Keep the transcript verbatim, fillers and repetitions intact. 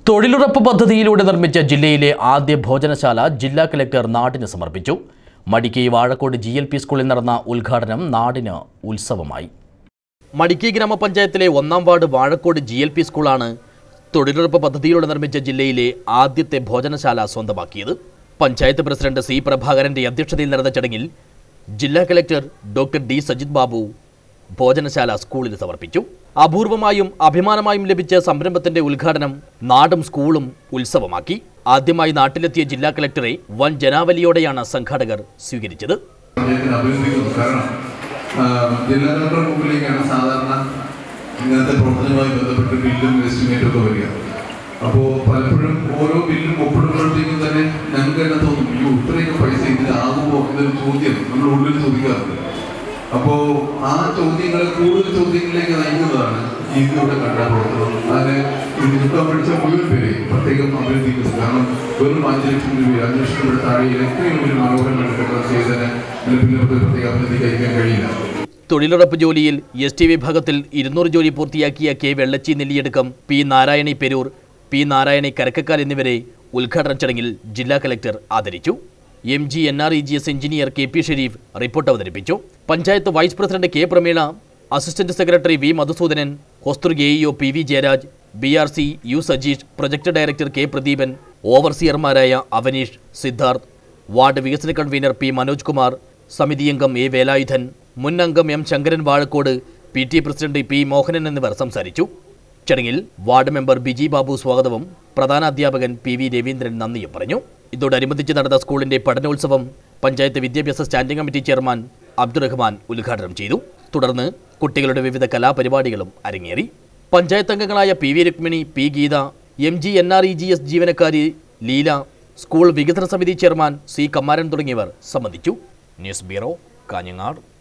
തൊഴിലുറപ്പ് പദ്ധതിയിലൂടെ നിർമ്മിച്ച ജില്ലയിലെ ആദ്യ ഭോജനശാല ജില്ലാ കളക്ടർ നാടിന് സമർപ്പിച്ചു. Madikai Vazhakkode G L P സ്കൂളിൽ നടന്ന ഉദ്ഘാടനം നാടിന് ഉത്സവമായി. മടിക്കൈ ഗ്രാമപഞ്ചായത്തിലെ ഒന്നാം ward Vazhakkode G L P സ്കൂളാണ് തൊഴിലുറപ്പ് പദ്ധതിയിലൂടെ നിർമ്മിച്ച ജില്ലയിലെ ആദ്യത്തെ ഭോജനശാല സ്വന്തമാക്കിയത്. പഞ്ചായത്ത് പ്രസിഡന്റ് സി പ്രഭാകരന്റെ അധ്യക്ഷതയിൽ നടന്ന ചടങ്ങിൽ ജില്ലാ collector doctor D Sajith Babu ഭോജനശാല സ്കൂളിൽ സമർപ്പിച്ചു. അപൂർവമായും അഭിമാനമായും ലഭിച്ച സംരംഭത്തിന്റെ ഉദ്ഘാടനം നാടും സ്കൂളും ഉത്സവമാക്കി. ആദ്യമായി നാട്ടിലെത്തിയ ജില്ലാ കളക്ടറെ വൻ ജനാവലിയോടെയാണ് സംഘാടകർ സ്വീകരിച്ചത്. ജില്ലാ കളക്ടർ മുമ്പിലേക്കാണ് സാധാരണ ഇങ്ങനത്തെ പ്രവർത്തനവുമായി ബന്ധപ്പെട്ട് ബില്ലും എസ്റ്റിമേറ്റും ഒക്കെ വരിക. അപ്പോൾ പലപ്പോഴും ഓരോ ബില്ലും ഒപ്പിടുമ്പോഴത്തേക്കും തന്നെ ഞങ്ങൾക്ക് തന്നെ തോന്നും, ഈ ഇത്രയൊക്കെ പൈസ ഇതിലാകുമോ എന്നൊരു ചോദ്യം നമ്മുടെ ഉള്ളിൽ ചോദിക്കാറുണ്ട്. അപ്പോൾ ആ ചോദ്യങ്ങൾ കൂടുതൽ ചോദ്യങ്ങളിലേക്ക് നയിക്കുന്നതാണ് ഈ ഇവിടെ കണ്ട പ്രവർത്തനം. അതിനെ നിൽക്കാൻ പഠിച്ച മുഴുവൻ പേരെ പ്രത്യേകം അഭിനന്ദിക്കുന്നു. കാരണം വെറും അഞ്ച് ലക്ഷം രൂപ അഞ്ച് ലക്ഷം രൂപയുടെ താഴെ എത്രയും ഒരു മനോഹരമായിട്ട് കെട്ടണം ചെയ്തതിന് പിന്നെ പ്രത്യേകം അഭിനന്ദിക്കാൻ കഴിയില്ല. തൊഴിലുറപ്പ് ജോലിയിൽ എസ് ടി വിഭാഗത്തിൽ ഇരുന്നൂറ് ജോലി പൂർത്തിയാക്കിയ കെ വെള്ളച്ചി നെല്ലിയടക്കം പി നാരായണി പെരൂർ, പി നാരായണി കരക്കക്കാൽ എന്നിവരെ ഉദ്ഘാടന ചടങ്ങിൽ ജില്ലാ കളക്ടർ ആദരിച്ചു. M G N R E G S engineer K P Sharif report അവതരിപ്പിച്ചു. Panchayat vice president K Pramila, assistant secretary V Madhusoodanan, ഹോസ്റ്റർ A E O P V Jayaraj, B R C U Sajeesh, project director K Pradeepan, ഓവർസിയർമാരായ Avaneesh, Siddharth, ward വികസന convener P Manoj Kumar, സമിതി അംഗം A Velayudhan, മുൻ അംഗം M Sankaran Vazhakkode, P T president P Mohanan എന്നിവർ സംസാരിച്ചു. ചടങ്ങിൽ വാർഡ് മെമ്പർ ബിജി ബാബു സ്വാഗതവും പ്രധാന അധ്യാപകൻ പി വി രവീന്ദ്രൻ നന്ദിയും പറഞ്ഞു. ഇതോടനുബന്ധിച്ച് നടന്ന സ്കൂളിന്റെ പഠനോത്സവം പഞ്ചായത്ത് വിദ്യാഭ്യാസ സ്റ്റാൻഡിംഗ് കമ്മിറ്റി ചെയർമാൻ അബ്ദുറഹ്മാൻ ഉദ്ഘാടനം ചെയ്തു. തുടർന്ന് കുട്ടികളുടെ വിവിധ കലാപരിപാടികളും അരങ്ങേറി. പഞ്ചായത്ത് അംഗങ്ങളായ P V Rukmini, P Geetha, M G N R E G S ജീവനക്കാരി ലീല, സ്കൂൾ വികസന സമിതി ചെയർമാൻ സി കമ്മാരൻ തുടങ്ങിയവർ സംബന്ധിച്ചു. News bureau, Kanhangad.